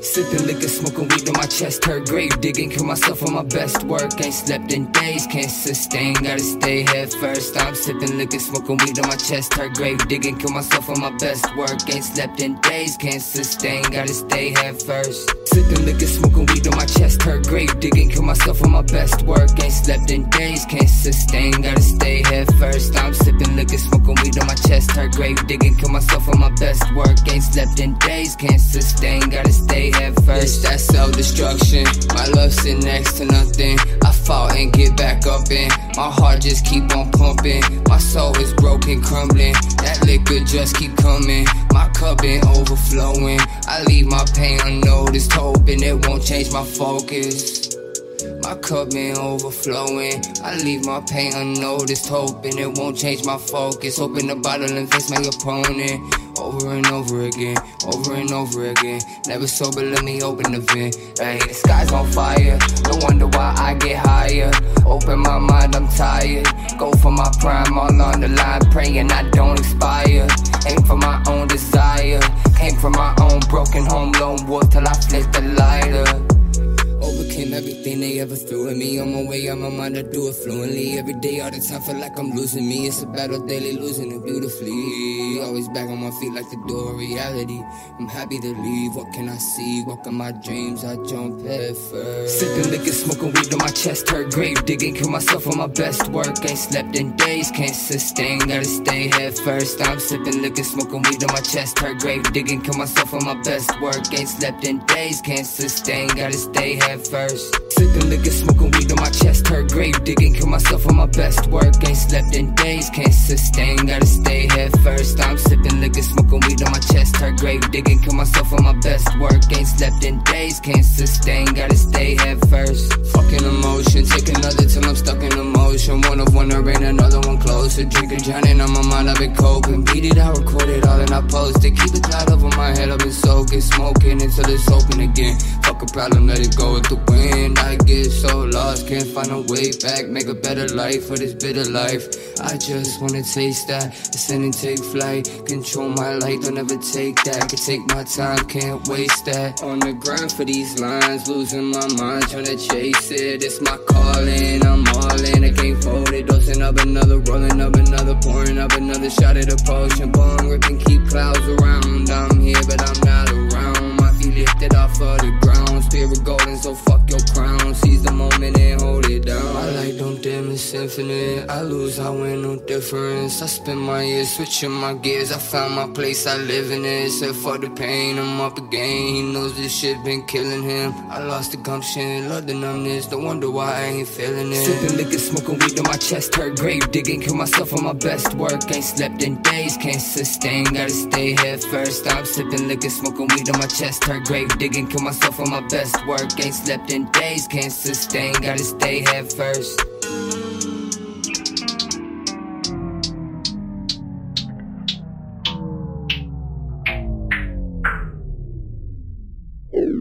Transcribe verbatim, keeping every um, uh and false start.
Sipping liquor, smoking weed on my chest, hurt, grave digging, kill myself on my best work. Ain't slept in days, can't sustain, gotta stay head first. I'm sipping liquor, smoking weed on my chest, hurt, grave digging, kill myself on my best work. Ain't slept in days, can't sustain, gotta stay head first. Sipping liquor, smoking weed on my chest, hurt, grave digging, kill myself on my best work. Ain't slept in days, can't sustain, gotta stay head first. I'm sipping liquor, smoking weed on my chest, hurt, grave digging, kill myself on my best work. Ain't slept in days, can't sustain, gotta stay head first. It's that self-destruction, my love sit next to nothing. I fall and get back up in, my heart just keep on pumping. My soul is broken, crumbling, that liquor just keep coming. My cup been overflowing, I leave my pain unnoticed, hoping it won't change my focus. My cup been overflowing, I leave my pain unnoticed, hoping it won't change my focus. Open the bottle and face my opponent, over and over again, over and over again. Never sober, let me open the vent. Hey, the sky's on fire, no wonder why I get higher. Open my mind, I'm tired, go for my prime, all on the line, praying I don't expire. Aim for my own desire, came from my own broken home, lone wolf till I flick the lighter. Overcame everything they ever threw at me. On my way, on my mind, I do it fluently. Every day, all the time, feel like I'm losing me. It's a battle daily, losing it beautifully. Always back on my feet like the door of reality. I'm happy to leave, what can I see? Walking my dreams, I jump head first. Sipping liquor, smoking weed on my chest, hurt, grave digging, kill myself on my best work. Ain't slept in days, can't sustain, gotta stay head first. I'm sipping liquor, smoking weed on my chest, hurt, grave digging, kill myself on my best work. Ain't slept in days, can't sustain, gotta stay head first. Sipping liquor, smoking weed on my chest, hurt, grave digging, kill myself on my best work. Ain't slept in days, can't sustain, gotta stay head first. I'm sipping liquor, smoking weed on my chest, hurt, grave digging, kill myself on my best work. Ain't slept in days, can't sustain, gotta stay head first. Fucking emotion, take another till I'm stuck in emotion. One of one or ain't another one closer. Drinking, drowning on my mind, I've been coping. Beat it, I record it all and I post it. Keep the cloud over my head, I've been soaking, smoking until it's open again. Fuck a problem, let it go with the wind. I get so lost, can't find a way back. Make a better life for this bitter life. I just wanna taste that, ascend and take flight. Control my light, don't ever take that. Can take my time, can't waste that. On the grind for these lines, losing my mind, tryna chase it. It's my calling, I'm all in, I can't fold it. Dosing up another, rolling up another, pouring up another shot of the potion. Bong ripping, keep clouds around. I'm here, but I'm not around. My feet lifted off of the ground, spirit golden, so fuck your crown. Seize the moment and hold it down. My light don't dim, it's infinite. I lose, I win, no difference. I spend my years switching my gears. I found my place, I live in it. Except for the pain, I'm up again. He knows this shit been killing him. I lost the gumption, love the numbness. Don't wonder why I ain't feeling it. Sipping liquor, smoking weed on my chest, hurt, grave digging, kill myself on my best work. Ain't slept in days, can't sustain, gotta stay head first. I'm sipping liquor, smoking weed on my chest, hurt, grave digging, kill myself on my best work. Ain't slept in days, can't sustain, gotta stay head first.